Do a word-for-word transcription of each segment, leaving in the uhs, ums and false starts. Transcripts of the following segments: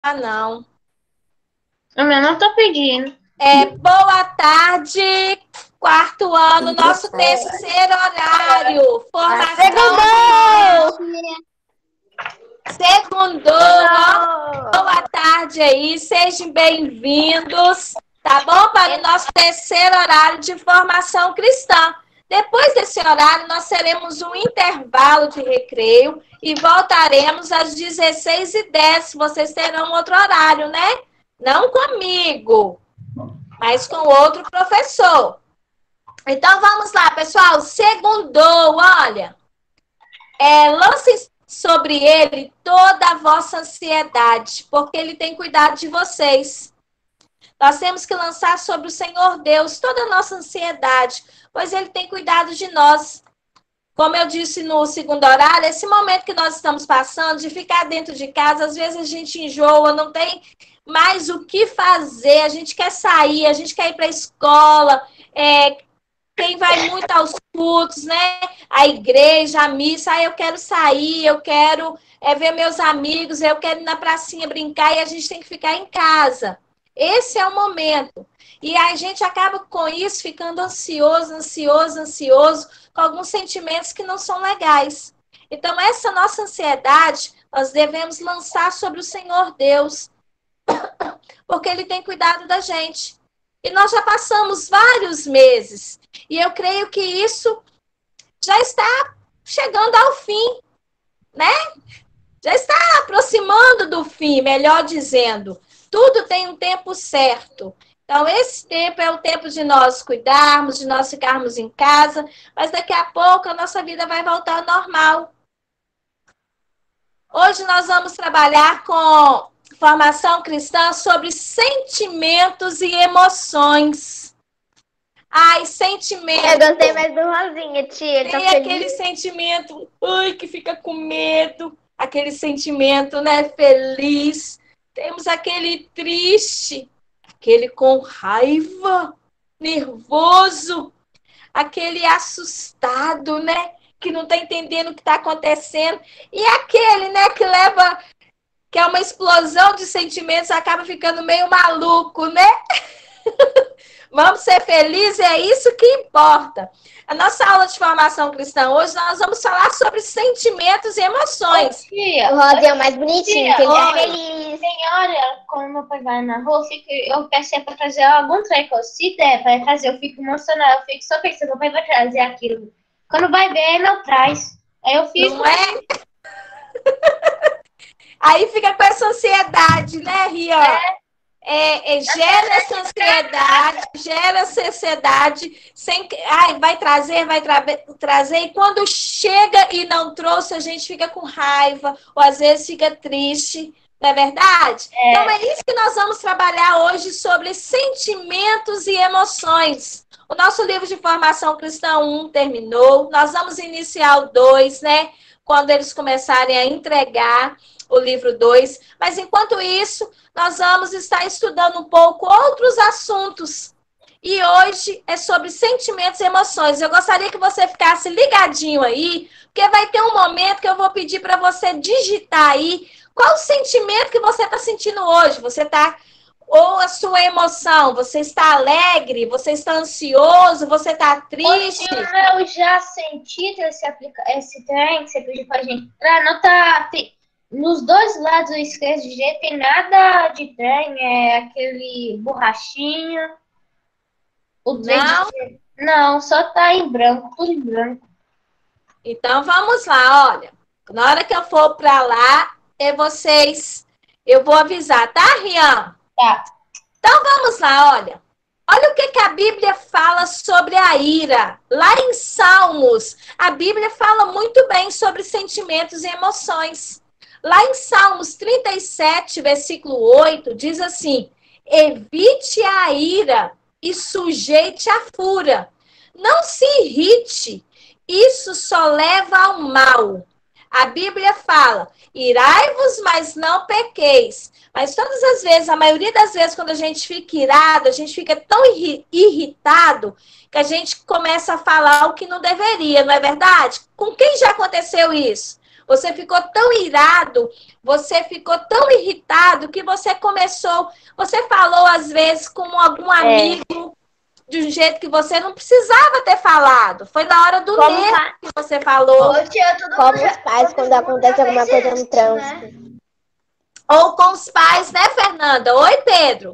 Ah, não. O meu não tô pedindo. É, boa tarde, quarto ano, nosso terceiro horário. Formação. Segundou. Ó, boa tarde aí, sejam bem-vindos, tá bom? Para o nosso terceiro horário de formação cristã. Depois desse horário, nós teremos um intervalo de recreio e voltaremos às dezesseis e dez. Vocês terão outro horário, né? Não comigo, mas com outro professor. Então, vamos lá, pessoal. Segundou, olha. É, lance sobre ele toda a vossa ansiedade, porque ele tem cuidado de vocês. Nós temos que lançar sobre o Senhor Deus toda a nossa ansiedade, pois ele tem cuidado de nós. Como eu disse no segundo horário, esse momento que nós estamos passando, de ficar dentro de casa, às vezes a gente enjoa, não tem mais o que fazer, a gente quer sair, a gente quer ir para a escola, é, quem vai muito aos cultos, né? A igreja, a missa, ah, eu quero sair, eu quero é, ver meus amigos, eu quero ir na pracinha brincar e a gente tem que ficar em casa. Esse é o momento. E a gente acaba com isso ficando ansioso, ansioso, ansioso, com alguns sentimentos que não são legais. Então, essa nossa ansiedade, nós devemos lançar sobre o Senhor Deus, porque Ele tem cuidado da gente. E nós já passamos vários meses, e eu creio que isso já está chegando ao fim, né? Já está aproximando do fim, melhor dizendo. Tudo tem um tempo certo. Então, esse tempo é o tempo de nós cuidarmos, de nós ficarmos em casa, mas daqui a pouco a nossa vida vai voltar ao normal. Hoje nós vamos trabalhar com formação cristã sobre sentimentos e emoções. Ai, sentimento. Eu gostei mais do Rosinha, tia. Ele Tem tá aquele sentimento, ui, que fica com medo. Aquele sentimento, né, feliz. Temos aquele triste, aquele com raiva, nervoso, aquele assustado, né, que não tá entendendo o que tá acontecendo. E aquele, né, que leva, que é uma explosão de sentimentos, acaba ficando meio maluco, né? Vamos ser felizes, é isso que importa. A nossa aula de formação cristã hoje, nós vamos falar sobre sentimentos e emoções. O Rosinha é o mais bonitinho, que ele é feliz. Senhora, quando meu pai vai na rua, eu, fico, eu peço pra trazer algum treco. Se der pra trazer, eu fico emocionada. Eu fico só pensando, meu pai vai trazer aquilo. Quando vai ver, ele não traz. Aí eu fico... Não é? Aí fica com essa ansiedade, né, Rian? É. É, é, gera essa ansiedade, gera essa ansiedade, sem, ai, vai trazer, vai tra trazer, e quando chega e não trouxe, a gente fica com raiva, ou às vezes fica triste, não é verdade? É. Então é isso que nós vamos trabalhar hoje sobre sentimentos e emoções. O nosso livro de formação cristã um terminou, nós vamos iniciar o dois, né? Quando eles começarem a entregar o livro dois, mas enquanto isso, nós vamos estar estudando um pouco outros assuntos. E hoje é sobre sentimentos e emoções. Eu gostaria que você ficasse ligadinho aí, porque vai ter um momento que eu vou pedir para você digitar aí qual o sentimento que você está sentindo hoje. Você está, ou a sua emoção, você está alegre, você está ansioso, você está triste. Eu já senti esse, aplica esse trem que você pediu para a gente entrar, não tá... Tem... Nos dois lados do esquerdo de jeito tem nada de trem, é aquele borrachinho. O não? De... não, só tá em branco, tudo em branco. Então vamos lá, olha. Na hora que eu for para lá, é vocês, eu vou avisar, tá, Rian? Tá. Então vamos lá, olha. Olha o que, que a Bíblia fala sobre a ira. Lá em Salmos, a Bíblia fala muito bem sobre sentimentos e emoções. Lá em Salmos trinta e sete, versículo oito, diz assim: evite a ira e sujeite a fúria. Não se irrite, isso só leva ao mal. A Bíblia fala: irai-vos, mas não pequeis. Mas todas as vezes, a maioria das vezes, quando a gente fica irado, a gente fica tão irritado que a gente começa a falar o que não deveria, não é verdade? Com quem já aconteceu isso? Você ficou tão irado, você ficou tão irritado que você começou, você falou às vezes com algum amigo é. de um jeito que você não precisava ter falado. Foi na hora do nervo que você falou. Ô, tia, Como já, os pais quando acontece alguma coisa no trânsito. Né? Ou com os pais, né, Fernanda? Oi, Pedro.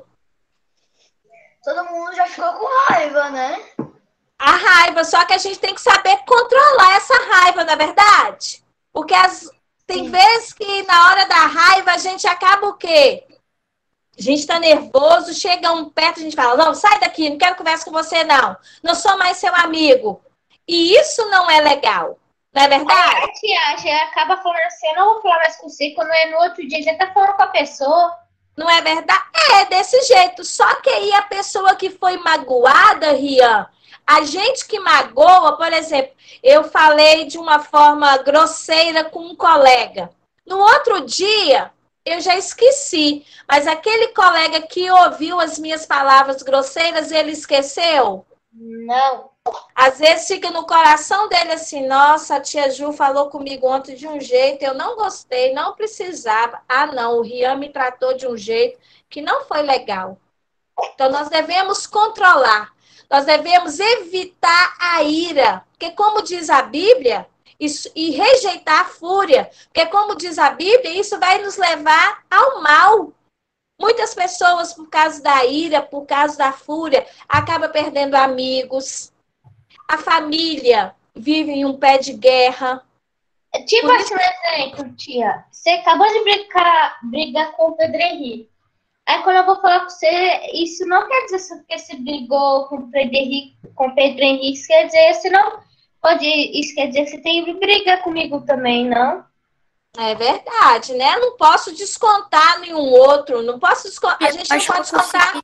Todo mundo já ficou com raiva, né? A raiva, só que a gente tem que saber controlar essa raiva, na verdade. Porque as, tem Sim. vezes que na hora da raiva a gente acaba o quê? A gente tá nervoso, chega um perto, a gente fala, não, sai daqui, não quero conversa com você, não. Não sou mais seu amigo. E isso não é legal, não é verdade? A tia, já acaba falando assim, eu não vou falar mais com você, quando é no outro dia, já tá falando com a pessoa. Não é verdade? É, desse jeito. Só que aí a pessoa que foi magoada, Rian, a gente que magoa, por exemplo, eu falei de uma forma grosseira com um colega. No outro dia, eu já esqueci. Mas aquele colega que ouviu as minhas palavras grosseiras, ele esqueceu? Não. Às vezes fica no coração dele assim, nossa, a tia Ju falou comigo ontem de um jeito, eu não gostei, não precisava. Ah, não, o Rian me tratou de um jeito que não foi legal. Então, nós devemos controlar. Nós devemos evitar a ira, porque como diz a Bíblia, isso, e rejeitar a fúria, porque como diz a Bíblia, isso vai nos levar ao mal. Muitas pessoas, por causa da ira, por causa da fúria, acabam perdendo amigos. A família vive em um pé de guerra. Tipo assim, um exemplo, tia. Você acabou de brigar, brigar com o Pedro Henrique. Aí quando eu vou falar com você, isso não quer dizer porque você brigou com o Pedro Henrique, com o Pedro Henrique, isso quer dizer, você não pode, isso quer dizer que você tem que brigar comigo também, não? É verdade, né? Não posso descontar nenhum outro, não posso descontar, a gente não pode descontar.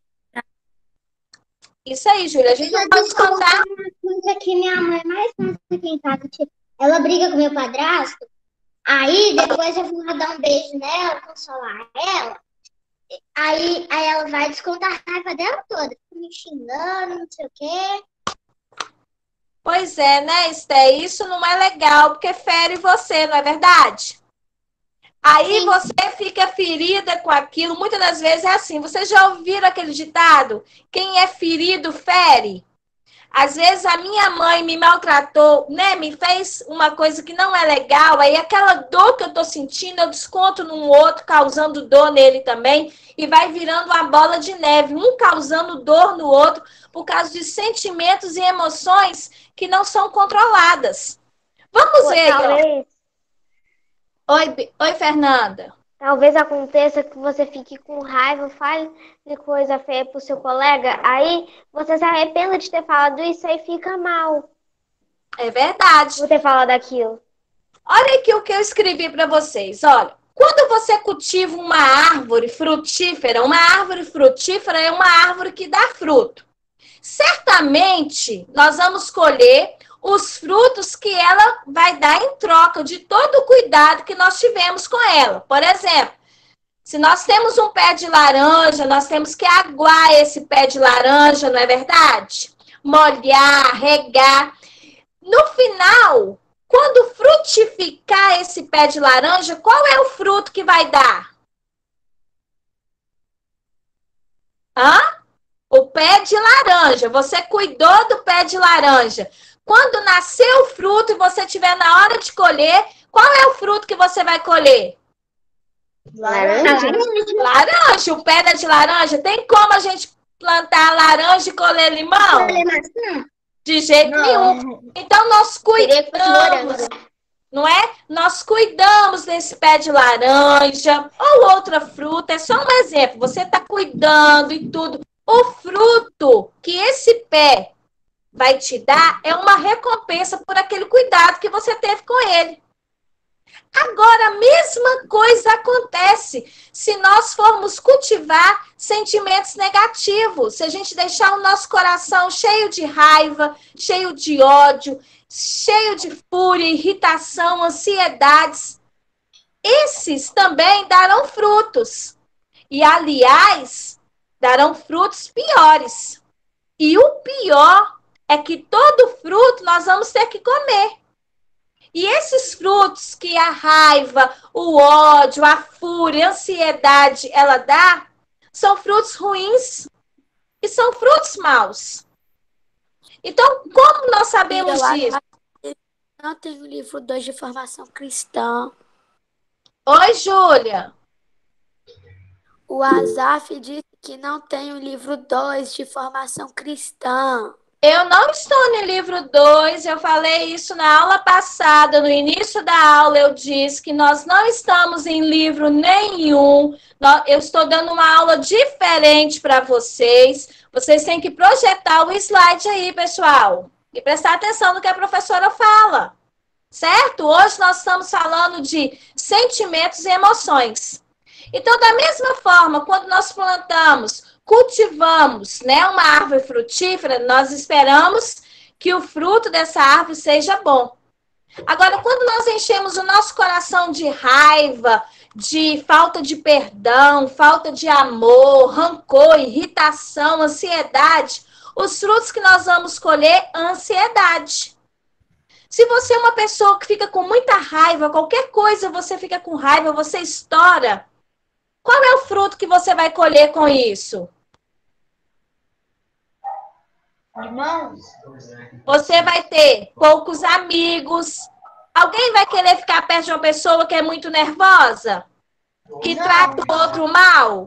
Isso aí, Júlia, a gente não pode descontar. Uma coisa que minha mãe mais gosta aqui em casa, tipo, ela briga com meu padrasto, aí depois eu vou lá dar um beijo nela, consolar ela. Aí, aí ela vai descontar a raiva dela toda, me xingando, não sei o quê. Pois é, né, Esté? Isso não é legal, porque fere você, não é verdade? Aí Sim. você fica ferida com aquilo. Muitas das vezes é assim. Vocês já ouviram aquele ditado? Quem é ferido, fere. Às vezes a minha mãe me maltratou, né? Me fez uma coisa que não é legal. Aí aquela dor que eu tô sentindo, eu desconto num outro, causando dor nele também. E vai virando uma bola de neve. Um causando dor no outro por causa de sentimentos e emoções que não são controladas. Vamos Pô, ver. Talvez... Oi, Oi, Fernanda. Talvez aconteça que você fique com raiva, fale de coisa feia pro seu colega, aí você se arrependa de ter falado isso e fica mal. É verdade. Por ter falado aquilo. Olha aqui o que eu escrevi para vocês. Olha, quando você cultiva uma árvore frutífera, uma árvore frutífera é uma árvore que dá fruto. Certamente, nós vamos colher os frutos que ela vai dar em troca de todo o cuidado que nós tivemos com ela. Por exemplo, se nós temos um pé de laranja, nós temos que aguar esse pé de laranja, não é verdade? Molhar, regar. No final, quando frutificar esse pé de laranja, qual é o fruto que vai dar? Hã? O pé de laranja. Você cuidou do pé de laranja. Quando nascer o fruto e você estiver na hora de colher, qual é o fruto que você vai colher? Laranja. Laranja. O pé de laranja. Tem como a gente plantar laranja e colher limão? Colher maçã? De jeito não. nenhum. Então, nós cuidamos, não é? Nós cuidamos desse pé de laranja ou outra fruta. É só um exemplo. Você está cuidando e tudo. O fruto que esse pé vai te dar é uma recompensa por aquele cuidado que você teve com ele. Agora, a mesma coisa acontece se nós formos cultivar sentimentos negativos, se a gente deixar o nosso coração cheio de raiva, cheio de ódio, cheio de fúria, irritação, ansiedades. Esses também darão frutos. E, aliás, darão frutos piores. E o pior é que todo fruto nós vamos ter que comer. E esses frutos que a raiva, o ódio, a fúria, a ansiedade, ela dá, são frutos ruins e são frutos maus. Então, como nós sabemos disso? Não tem o livro dois de formação cristã. Oi, Júlia. O Azaf disse que não tem o livro dois de formação cristã. Eu não estou no livro dois, eu falei isso na aula passada, no início da aula eu disse que nós não estamos em livro nenhum, eu estou dando uma aula diferente para vocês, vocês têm que projetar o slide aí, pessoal, e prestar atenção no que a professora fala, certo? Hoje nós estamos falando de sentimentos e emoções. Então, da mesma forma, quando nós plantamos, cultivamos, né, uma árvore frutífera, nós esperamos que o fruto dessa árvore seja bom. Agora, quando nós enchemos o nosso coração de raiva, de falta de perdão, falta de amor, rancor, irritação, ansiedade, os frutos que nós vamos colher, ansiedade. Se você é uma pessoa que fica com muita raiva, qualquer coisa você fica com raiva, você estoura, qual é o fruto que você vai colher com isso? Irmãos? Você vai ter poucos amigos. Alguém vai querer ficar perto de uma pessoa que é muito nervosa? Que Não. trata o outro mal?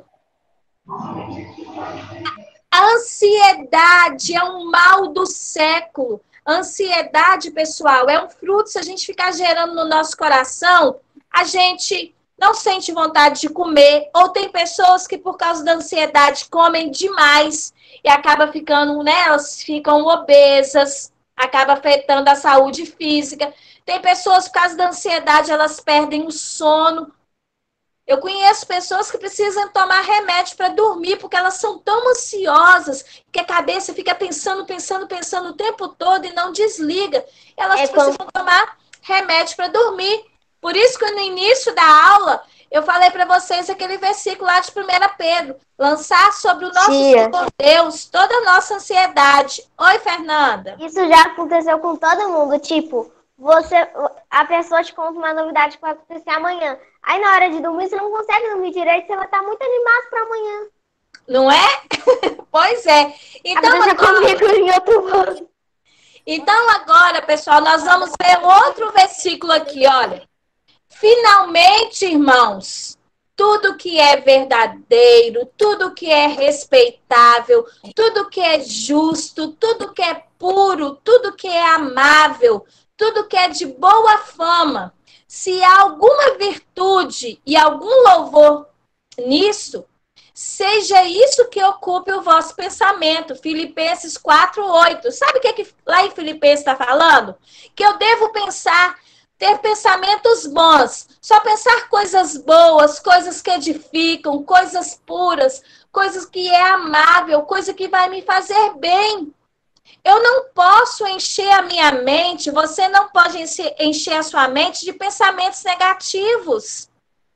A ansiedade é um mal do século. A ansiedade, pessoal, é um fruto. Se a gente ficar gerando no nosso coração, a gente não sente vontade de comer, ou tem pessoas que por causa da ansiedade comem demais e acaba ficando, né, elas ficam obesas, acaba afetando a saúde física. Tem pessoas, por causa da ansiedade, elas perdem o sono. Eu conheço pessoas que precisam tomar remédio para dormir, porque elas são tão ansiosas que a cabeça fica pensando, pensando, pensando o tempo todo e não desliga. Elas É precisam como... tomar remédio para dormir. Por isso que no início da aula, eu falei para vocês aquele versículo lá de primeira Pedro. Lançar sobre o nosso Tia. Senhor Deus toda a nossa ansiedade. Oi, Fernanda. Isso já aconteceu com todo mundo. Tipo, você, a pessoa te conta uma novidade que vai acontecer amanhã. Aí na hora de dormir, você não consegue dormir direito, você vai estar muito animado para amanhã. Não é? Pois é. Então, Aconteceu agora... comigo em outro ano. Então, agora, pessoal, nós vamos ver outro versículo aqui, olha. Finalmente, irmãos, tudo que é verdadeiro, tudo que é respeitável, tudo que é justo, tudo que é puro, tudo que é amável, tudo que é de boa fama, se há alguma virtude e algum louvor nisso, seja isso que ocupe o vosso pensamento. Filipenses quatro, oito. Sabe o que, que lá em Filipenses está falando? Que eu devo pensar, ter pensamentos bons, só pensar coisas boas, coisas que edificam, coisas puras, coisas que é amável, coisa que vai me fazer bem. Eu não posso encher a minha mente, você não pode encher a sua mente de pensamentos negativos.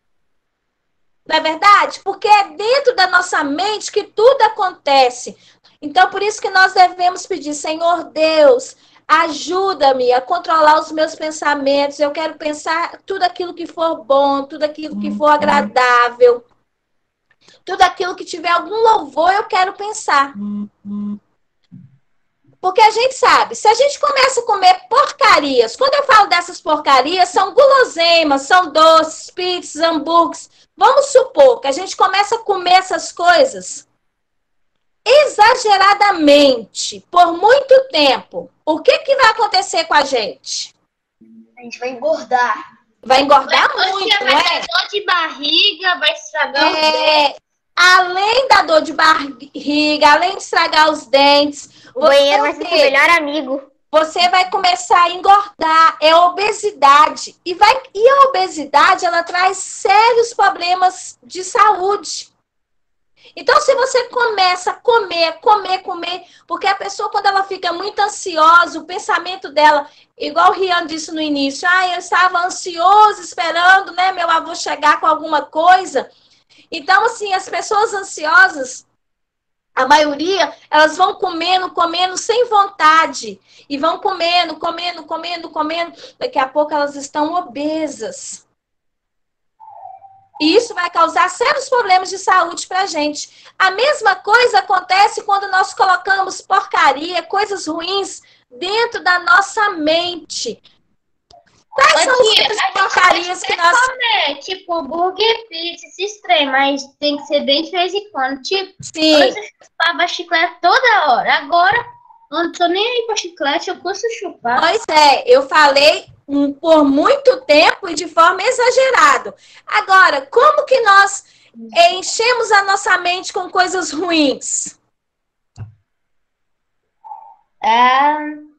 Não é verdade? Porque é dentro da nossa mente que tudo acontece. Então, por isso que nós devemos pedir, Senhor Deus, ajuda-me a controlar os meus pensamentos. Eu quero pensar tudo aquilo que for bom, tudo aquilo que for agradável, tudo aquilo que tiver algum louvor, eu quero pensar. Porque a gente sabe, se a gente começa a comer porcarias, quando eu falo dessas porcarias, são guloseimas, são doces, pizzas, hambúrgueres. Vamos supor que a gente começa a comer essas coisas exageradamente, por muito tempo. O que, que vai acontecer com a gente? A gente vai engordar. Vai engordar Vai, muito, vai não é? ter dor de barriga, vai estragar os É, dentes. além da dor de barriga, além de estragar os dentes, O você banheiro vai ser ter- seu melhor amigo. você vai começar a engordar, é obesidade. E, vai, e a obesidade, ela traz sérios problemas de saúde. Então, se você começa a comer, comer, comer, porque a pessoa, quando ela fica muito ansiosa, o pensamento dela, igual o Rian disse no início, ah, eu estava ansioso, esperando, né, meu avô chegar com alguma coisa. Então, assim, as pessoas ansiosas, A maioria, elas vão comendo, comendo sem vontade. E vão comendo, comendo, comendo, comendo. Daqui a pouco elas estão obesas. E isso vai causar sérios problemas de saúde para a gente. A mesma coisa acontece quando nós colocamos porcaria, coisas ruins dentro da nossa mente. Quais são as porcarias que nós... comer, tipo, hambúrguer, pizza, esses trem, mas tem que ser bem de vez em quando. Tipo, Sim. antes eu chupava chiclete toda hora. Agora, eu não tô nem aí pra chiclete, eu posso chupar. Pois é, eu falei um, por muito tempo e de forma exagerada. Agora, como que nós enchemos a nossa mente com coisas ruins? Ah,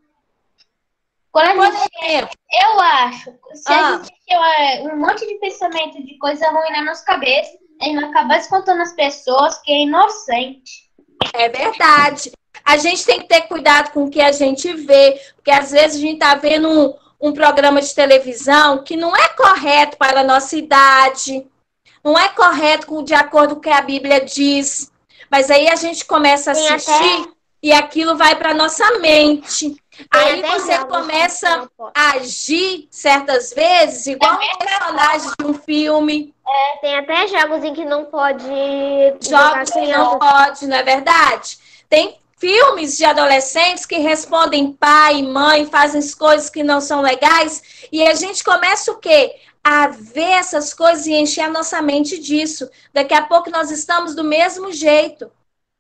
quando a Por gente, exemplo, eu acho, se Ah. a gente tiver um monte de pensamento de coisa ruim na nossa cabeça, a gente vai acabar descontando as pessoas que é inocente. é verdade. A gente tem que ter cuidado com o que a gente vê, porque às vezes a gente está vendo um, um programa de televisão que não é correto para a nossa idade, não é correto com, de acordo com o que a Bíblia diz. Mas aí a gente começa a Tem assistir até- e aquilo vai para a nossa mente. Aí até você jogos começa que não pode. a agir certas vezes igual um personagem de um filme. Tem até jogos em que não pode Jogos que não pode, não é verdade? Tem filmes de adolescentes que respondem pai e mãe, fazem as coisas que não são legais, e a gente começa o quê? A ver essas coisas e encher a nossa mente disso. Daqui a pouco nós estamos do mesmo jeito.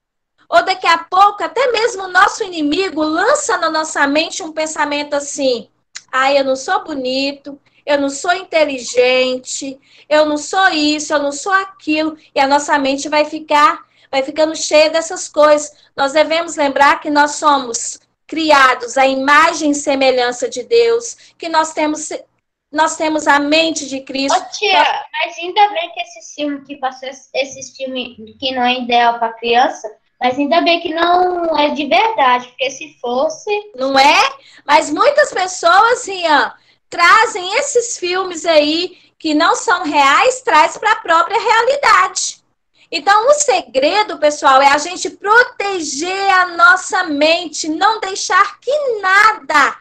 Ou daqui a pouco, até mesmo o nosso inimigo lança na nossa mente um pensamento assim: ah, eu não sou bonito, eu não sou inteligente, eu não sou isso, eu não sou aquilo, e a nossa mente vai ficar, vai ficando cheia dessas coisas. Nós devemos lembrar que nós somos criados à imagem e semelhança de Deus, que nós temos, nós temos a mente de Cristo. Ô tia, mas ainda bem que esse filme que passou, esse filme que não é ideal para criança, mas ainda bem que não é de verdade, porque se fosse... Não é? Mas muitas pessoas, Rian, trazem esses filmes aí que não são reais, traz para a própria realidade. Então, o segredo, pessoal, é a gente proteger a nossa mente, não deixar que nada,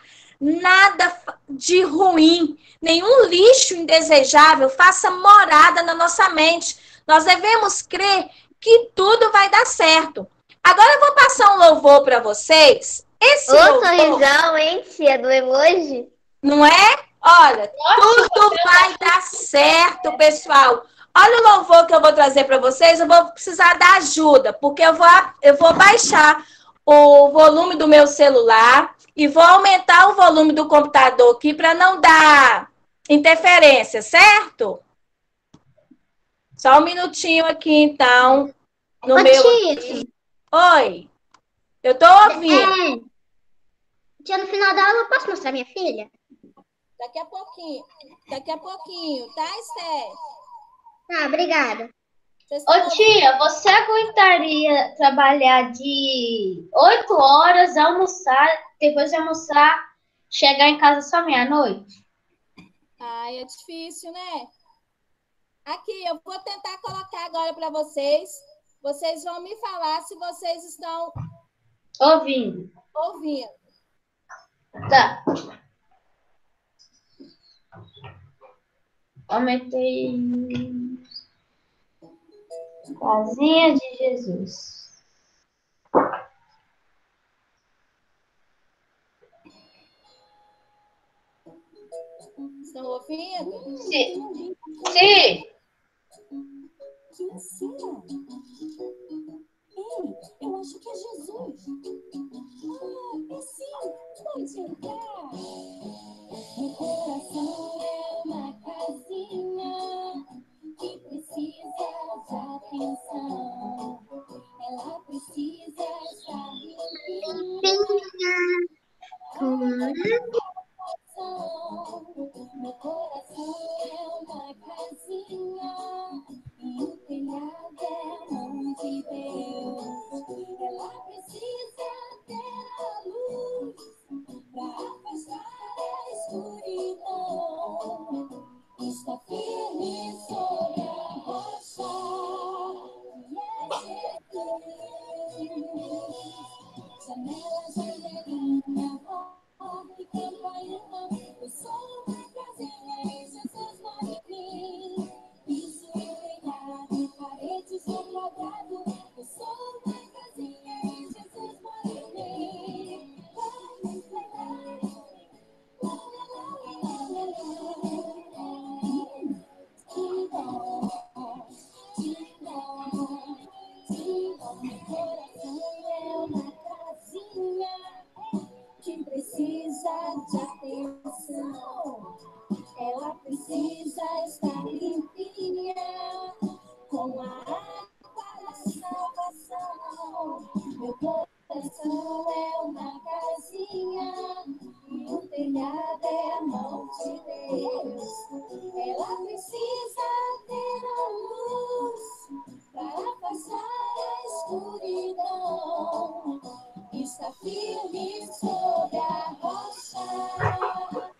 nada de ruim, nenhum lixo indesejável faça morada na nossa mente. Nós devemos crer que tudo vai dar certo. Agora eu vou passar um louvor para vocês. Esse Ô, louvor, sorrisão, hein, tia, do emoji? não é? Olha, tudo vai dar certo, pessoal. Olha o louvor que eu vou trazer para vocês. Eu vou precisar da ajuda, porque eu vou, eu vou baixar o volume do meu celular e vou aumentar o volume do computador aqui para não dar interferência, certo? Só um minutinho aqui, então. No Ô, meu... tia. Oi, eu tô ouvindo. É, tia, no final da aula eu posso mostrar minha filha? Daqui a pouquinho. Daqui a pouquinho, tá, Esther? Tá, obrigada. Vocês Ô estão tia, você aguentaria trabalhar de oito horas, almoçar, depois de almoçar, chegar em casa só meia-noite? Ai, é difícil, né? Aqui, eu vou tentar colocar agora para vocês. Vocês vão me falar se vocês estão Ouvindo. ouvindo. Tá. Aumentei. Casinha de Jesus. Estão ouvindo? Sim. Sim. Que ensina. Ei, eu acho que é Jesus. Ah, é sim, pode entrar. Meu coração é uma casinha que precisa de atenção. Ela precisa estar limpinha. Meu coração é uma casinha e o telhado é mão de Deus. Ela precisa ter a luz para afastar a escuridão. Está firme sobre a rocha. E é Jesus. Janela, janelinha, porta e campainha. Eu sou uma casinha e Jesus mora em mim. Piso e telhado, paredes no quadrado. Eu sou uma casinha e Jesus mora em mim. Lá, lá, lá, lá, lá, lá, lá. Que bom, que bom, que bom. Meu coração é uma casinha que precisa de atenção. Ela precisa estar limpinha com a água da salvação. Meu coração é uma casinha e o telhado é a mão de Deus. Ela precisa ter a luz para passar a escuridão. Está firme sobre a rocha.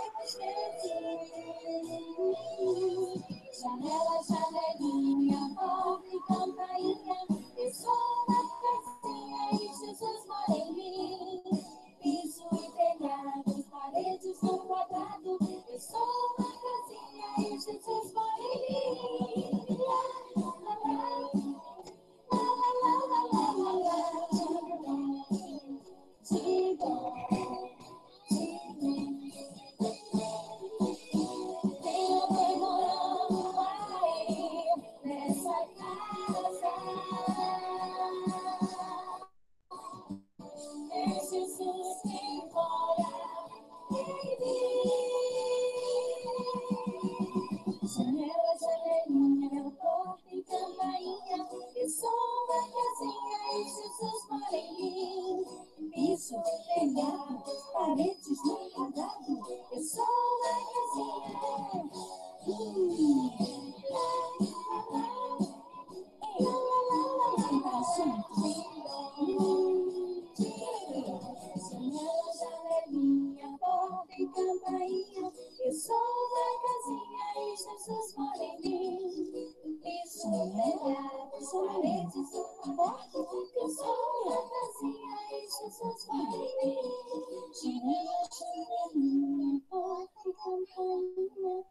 Janela, janelinha, porta e campainha. Eu sou uma casinha e Jesus mora em mim. Piso e telhado, paredes no quadrado. Eu sou uma casinha e Jesus mora em mim. Lá, lá, lá, lá, lá, lá, lá, lá. De bom, de bom. Tem alguém morando aí nessa casa. É Jesus quem mora em mim. Janela, janelinha, porta e campainha. Eu sou uma casinha e Jesus mora em mim. Piso, telhado, paredes no quadrado. Eu sou uma casinha. Hum. Lá, lá, lá. Ei, lá, lá, lá, lá, lá, gente. Hum. Janela, janelinha, porta e campainha. Eu sou uma casinha e Jesus mora em mim. Piso, telhado, paredes no quadrado. Eu sou uma casinha e Jesus mora em mim. Janela, janelinha, porta e campainha.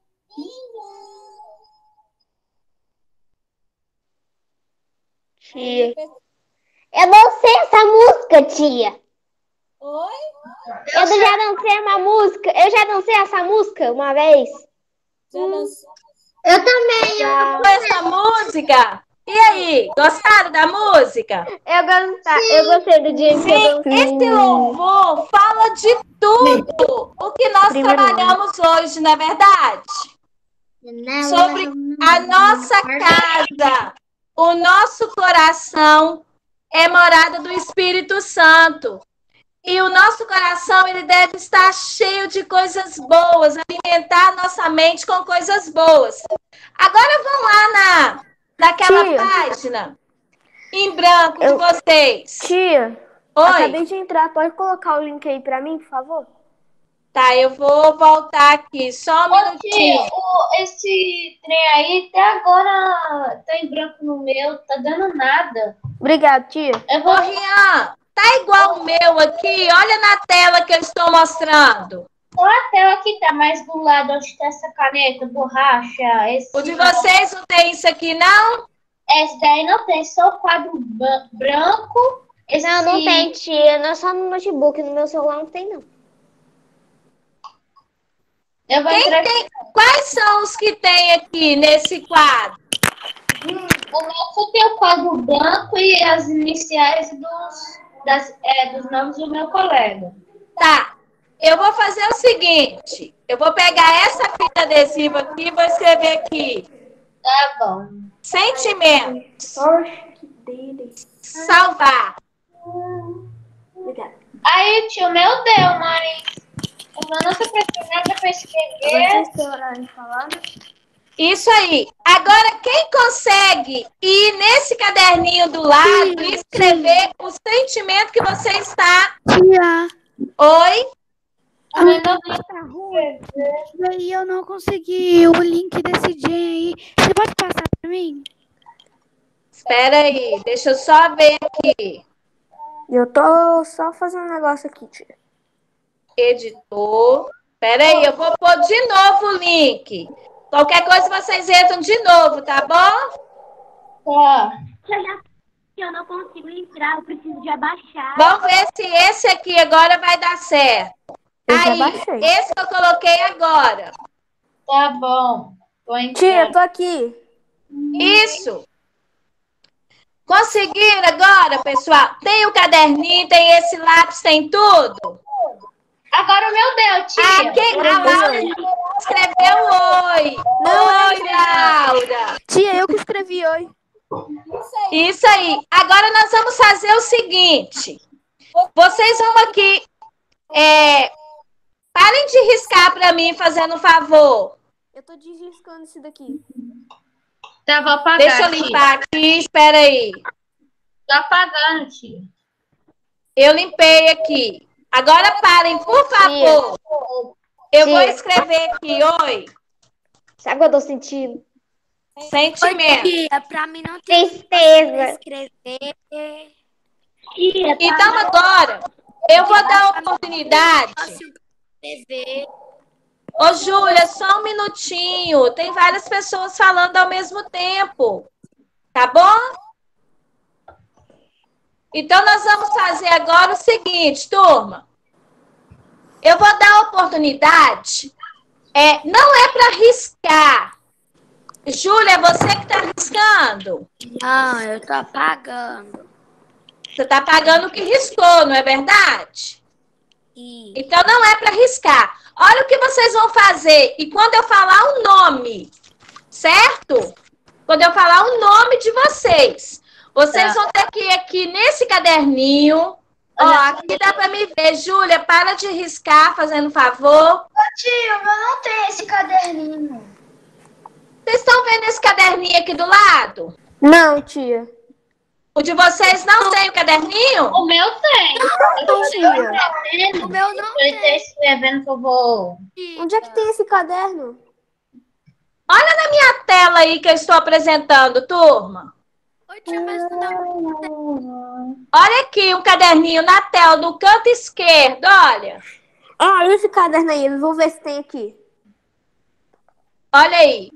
Tia. Eu não sei essa música, tia. Oi? Eu já dancei uma música. Eu já dancei essa música uma vez. Já dançou? Eu também. Com essa música? E aí, gostaram da música? Eu, gostei, eu gostei do dia que Sim, eu dancei. esse louvor fala de tudo o que nós trabalhamos hoje, não é verdade? Sobre a nossa casa, o nosso coração é morada do Espírito Santo. E o nosso coração, ele deve estar cheio de coisas boas, alimentar nossa mente com coisas boas. Agora vão lá na, naquela Tia. página em branco Eu- de vocês. Tia, Oi? acabei de entrar. Pode colocar o link aí pra mim, por favor? Tá, eu vou voltar aqui, só um Ô, tia, minutinho. o- esse trem aí até agora tá em branco no meu, tá dando nada. Obrigado, tia. Eu Ô, vou. Rian, tá igual o meu aqui, olha na tela que eu estou mostrando. Só a tela aqui tá mais do lado onde tá essa caneta, borracha. Esse, O de vocês não tem isso aqui, não? esse daí não tem, só o quadro ba- branco. Esse... Não, não tem, tia. Não é só no notebook. No meu celular não tem, não. Eu vou Quem entrar tem? Quais são os que tem aqui nesse quadro? O nosso tem o quadro branco e as iniciais dos, das, é, dos nomes do meu colega. Tá, eu vou fazer o seguinte, eu vou pegar essa fita adesiva aqui e vou escrever aqui, Tá bom. sentimentos, Sorte dele. salvar. Obrigada. Aí, tio, meu Deus, mas eu não tô precisando nada pra escrever. Vocês têm horário de falar? Isso aí. Agora, quem consegue ir nesse caderninho do lado e escrever o sentimento que você está... Tia, Oi? A minha não tá ruim. E aí eu não consegui o link desse dia aí. Você pode passar pra mim? Espera aí, deixa eu só ver aqui. Eu tô só fazendo um negócio aqui, tia. Editor. Espera aí, eu vou pôr de novo o link. Qualquer coisa vocês entram de novo, tá bom? Tá. Eu não consigo entrar, eu preciso de abaixar. Vamos ver se esse aqui agora vai dar certo. Eu já Aí, baixei. esse que eu coloquei agora. Tá bom. Tô entrando. Tia, eu tô aqui. Isso. Conseguiram agora, pessoal? Tem o caderninho, tem esse lápis, tem tudo? Agora o meu deu, tia. Aqui, a Laura escreveu oi. Oi, Laura. Tia, eu que escrevi oi. Isso aí. Agora nós vamos fazer o seguinte. Vocês vão aqui... É, parem de riscar para mim, fazendo um favor. Eu tô desriscando isso daqui. Tá, vou apagar, Deixa eu tia. limpar aqui, espera aí. Tô apagando, tia. Eu limpei aqui. Agora parem, por favor. Eu vou escrever aqui, oi. Sabe o que eu tô sentindo? Sentimento. Tia, pra mim não tem Tristeza. escrever. Então agora, eu vou dar a oportunidade. Escrever. Ô, Júlia, só um minutinho. Tem várias pessoas falando ao mesmo tempo. Tá bom? Então, nós vamos fazer agora o seguinte, turma. Eu vou dar a oportunidade. É, não é para riscar. Júlia, é você que está riscando. Não, eu tô apagando. Você está pagando o que riscou, não é verdade? E Então, não é para riscar. Olha o que vocês vão fazer. E quando eu falar o nome, certo? Quando eu falar o nome de vocês, vocês Tá. vão ter que ir aqui nesse caderninho. Ó, aqui dá para me ver. Júlia, para de riscar, fazendo favor. Tio, eu não tenho esse caderninho. Vocês estão vendo esse caderninho aqui do lado? Não, tia. O de vocês não tem o caderninho? O meu tem. Eu tô tia. escrevendo. o meu não Eu tô escrevendo que eu vou... tem. Onde é que tem esse caderno? Olha na minha tela aí que eu estou apresentando, turma. Oi, tia, mas não. Olha aqui um caderninho na tela, do canto esquerdo, olha. Ah, esse caderno aí, eu vou ver se tem aqui. Olha aí.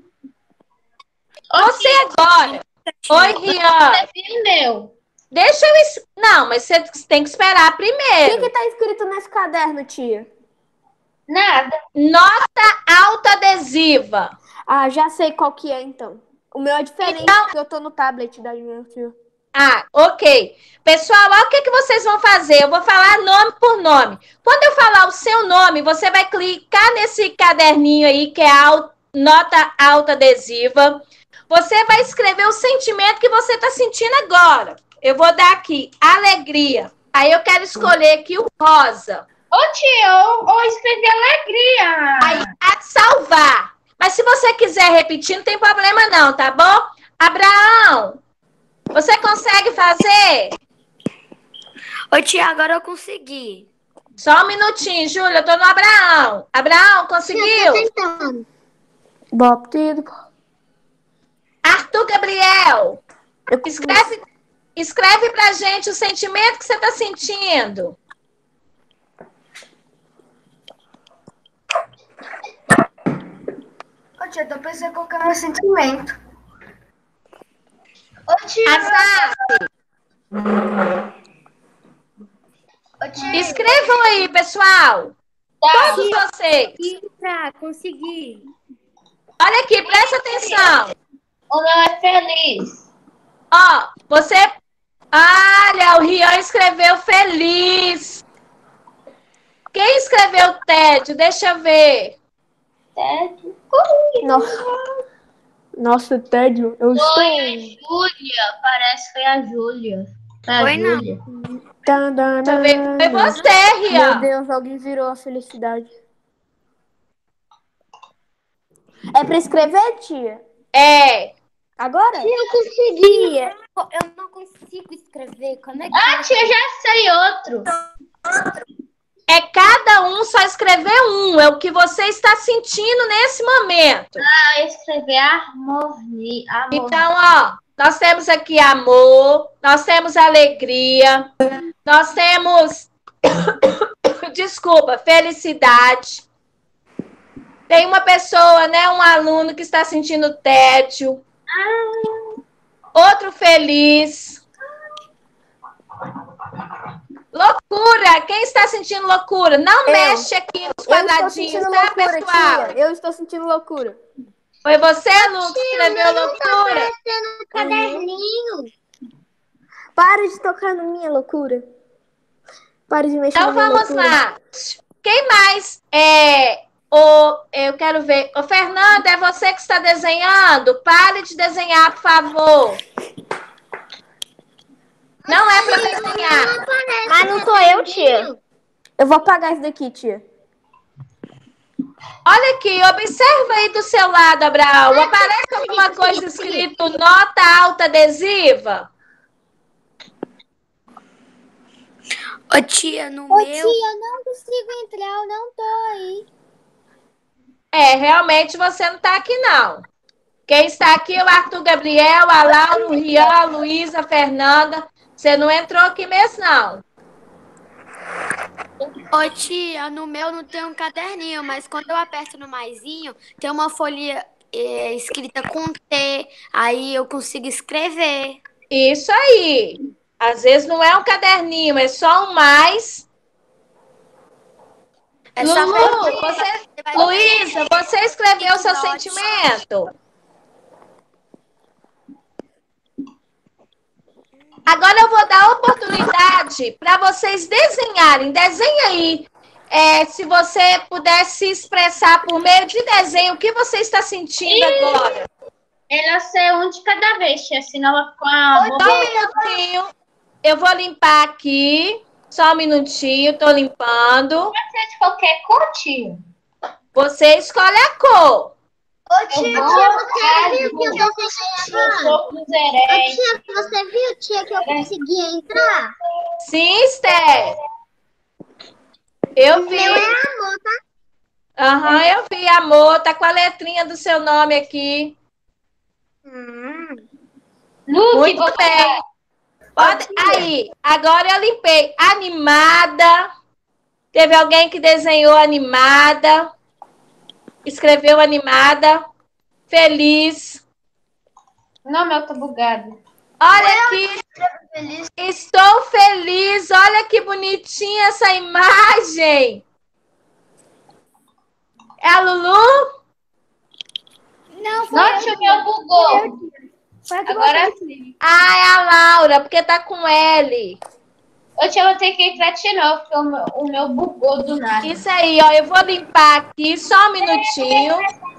Você agora. Oi, Rian. Escrevi o meu. Deixa eu... es- Não, mas você tem que esperar O que primeiro. que tá escrito nesse caderno, tia? Nada. Nota autoadesiva. Ah, já sei qual que é, então. O meu é diferente, Então- porque eu tô no tablet da minha tia. Ah, ok. Pessoal, olha o que, que vocês vão fazer. Eu vou falar nome por nome. Quando eu falar o seu nome, você vai clicar nesse caderninho aí, que é a au- nota autoadesiva. Você vai escrever o sentimento que você está sentindo agora. Eu vou dar aqui, alegria. Aí eu quero escolher aqui o rosa. Ô, tia, eu, eu escrevi alegria. Aí, a salvar. Mas se você quiser repetir, não tem problema não, tá bom? Abraão, você consegue fazer? Ô, tia, agora eu consegui. Só um minutinho, Júlia, eu tô no Abraão. Abraão, conseguiu? tentando. Batido. Arthur Gabriel, Eu escreve, escreve pra gente o sentimento que você tá sentindo. Ô, tia, tô pensando qual que é o meu sentimento. Ô, tia. Azar, Ô, tia. escrevam aí, pessoal. Tá. Todos vocês. Tá, consegui. Olha aqui, presta atenção. O meu é feliz. Ó, você... Olha, o Rian escreveu feliz. Quem escreveu tédio? Deixa eu ver. Tédio. Nossa, Nossa, tédio. Eu Foi a estou... Júlia. Parece que foi a Júlia. Foi a Foi, não. Júlia. Tan, tan, Deixa eu ver. Foi tan. você, Meu Rian. Deus, alguém virou a felicidade. É pra escrever, tia? É. Agora? Eu consegui. Tia, eu não consigo escrever. Como é que Ah, tia, já sei outro. É cada um só escrever um. É o que você está sentindo nesse momento. Ah, eu escrevi harmonia. Amor. Então, ó. nós temos aqui amor, nós temos alegria, nós temos, desculpa, felicidade. Tem uma pessoa, né, um aluno que está sentindo tédio, outro feliz. Loucura! Quem está sentindo loucura? Não Eu. mexe aqui nos quadradinhos, tá, loucura, pessoal? tia. Eu estou sentindo loucura. Foi você, Lu, que escreveu loucura? No caderninho. Para de tocar na minha loucura. Para de mexer Então na minha vamos loucura. lá. Quem mais é o... Eu quero ver. Ô, Fernanda, é você que está desenhando? Pare de desenhar, por favor. Não é para desenhar. Mas não sou eu, tia. Eu vou apagar isso daqui, tia. Olha aqui, observa aí do seu lado, Abraão. Aparece alguma coisa escrito nota alta adesiva? Ô, tia, no Ô, meu... tia, eu não consigo entrar, eu não tô aí. É, realmente você não está aqui, não. Quem está aqui é o Arthur Gabriel, a Laura, o Rian, a Luísa, a Fernanda. Você não entrou aqui mesmo, não. Ô, tia, no meu não tem um caderninho, mas quando eu aperto no maisinho, tem uma folha é, escrita com T, aí eu consigo escrever. Isso aí. Às vezes não é um caderninho, é só um mais. É só Lulu, pra- você... vai- Luísa, você escreveu o seu Note. sentimento? Agora eu vou dar a oportunidade para vocês desenharem. Desenha aí. É, se você puder se expressar por meio de desenho, o que você está sentindo agora? Ela ser um de cada vez, tia, senão vai ficar uma Só um minutinho. Eu vou limpar aqui. Só um minutinho, tô limpando. de qualquer cor, tia. Você escolhe a cor. Ô, tia, vou tia, você viu que eu Eu consegui sou Ô, cruzeirense. tia, você viu, tia, que eu consegui entrar? Sim, Esther. Eu vi. Meu é amor, tá? Aham, eu vi, amor. Tá com a letrinha do seu nome aqui. Lu, Muito você bem. Pode... Aí, agora eu limpei. Animada. Teve alguém que desenhou animada. Escreveu animada. Feliz. Não, meu, tá bugado. Olha aqui. Estou feliz. Olha que bonitinha essa imagem. É a Lulu? Não, foi Nossa, o meu bugou. Agora sim. Ah, é a Laura, porque tá com L. Eu tia, vou ter que entrar de novo, porque o meu, o meu bugou do nada. Isso aí, ó. Eu vou limpar aqui, só um minutinho.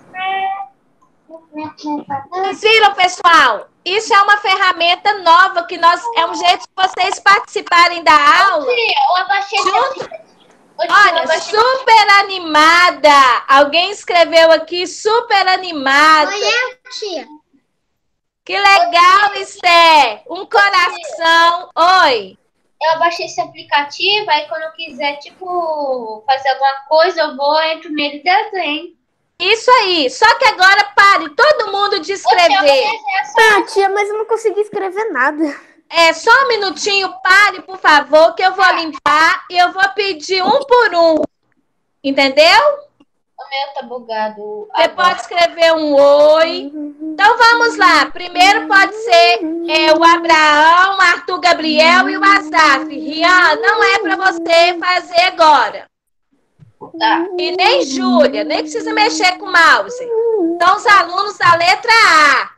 Vocês viram, pessoal? Isso é uma ferramenta nova que nós... É um jeito de vocês participarem da aula. Tia, eu abaixei Junto. esse- Ô, tia, eu Olha, abaixei- super animada. Alguém escreveu aqui, super animada. Foi eu, tia. Que legal, Esther. Um coração. Oi. eu abaixei esse aplicativo, aí quando eu quiser, tipo, fazer alguma coisa, eu vou, entro nele e desenho. Isso aí. Só que agora pare todo mundo de Ô, tia, eu vou escrever. desenhar só. Ah, tia, mas eu não consegui escrever nada. É, só um minutinho, pare, por favor, que eu vou limpar e eu vou pedir um por um. Entendeu? O meu tá bugado. Você pode escrever um oi. Então vamos lá. Primeiro pode ser é, o Abraão, o Arthur Gabriel e o Azaf. Rian, não é para você fazer agora. Tá. E nem Júlia, nem precisa mexer com o mouse. Então os alunos da letra A.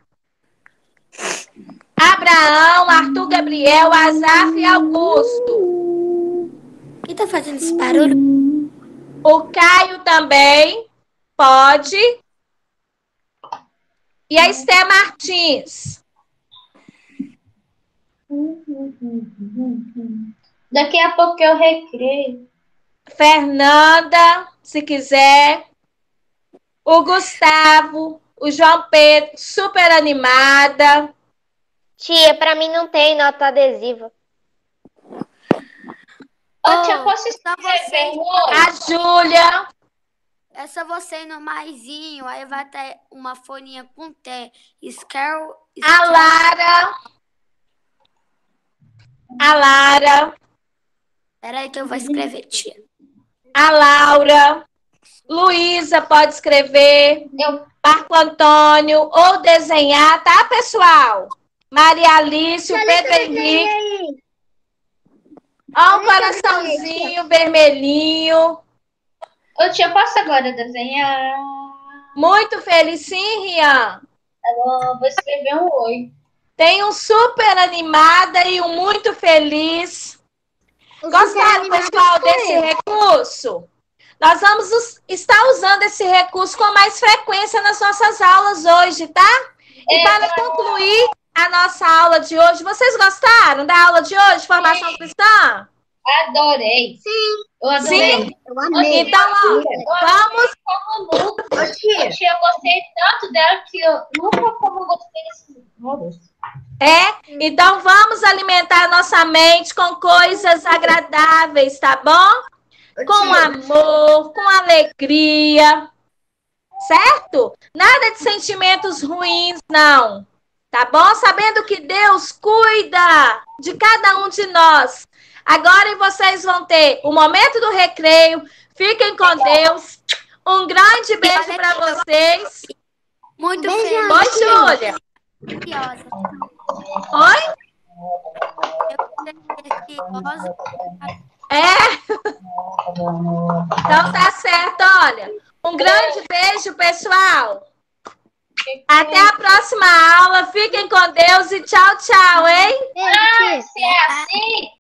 Abraão, Arthur Gabriel, Azaf e Augusto. Quem tá fazendo esse barulho? O Caio também pode. E a Esté Martins. Daqui a pouco eu recreio. Fernanda, se quiser. O Gustavo. O João Pedro, super animada. Tia, pra mim não tem nota adesiva. Ô, tia, posso só escrever você. um oi? A Júlia. É só você ir no maisinho, aí vai ter uma folhinha com T. Scare... A Lara. A Lara. Peraí que eu vou escrever, tia. A Laura. Luísa pode escrever. Eu. Marco Antônio. Ou desenhar, tá, pessoal? Maria Alice, o Pedro Henrique. Ó, um coraçãozinho vermelhinho. Ô, tia, posso agora desenhar? Muito feliz, sim, Rian. Eu vou escrever um oi. Tem um super animada e um muito feliz. Gostaram, pessoal, desse recurso? Nós vamos us- estar usando esse recurso com mais frequência nas nossas aulas hoje, tá? E É, para concluir a nossa aula de hoje, vocês gostaram da aula de hoje, Formação Cristã? Adorei. Sim. Eu adorei. Sim? Eu amei. Então, ó, vamos... Como nunca. Ô, tia. tia, eu gostei tanto dela que eu nunca como eu gostei desse. Meu Deus. É, então vamos alimentar nossa mente com coisas agradáveis, tá bom? Com amor, com alegria, certo? Nada de sentimentos ruins, não. Tá bom? Sabendo que Deus cuida de cada um de nós. Agora vocês vão ter o momento do recreio. Fiquem com Deus. Um grande beijo para vocês. Muito Beijão. feliz. Oi, Júlia. Ansiosa. Oi? Eu fiquei ansiosa. É? Então tá certo, olha. Um grande beijo, pessoal. Até a próxima aula. Fiquem com Deus e tchau, tchau, hein? Beijo, tia. Se é assim,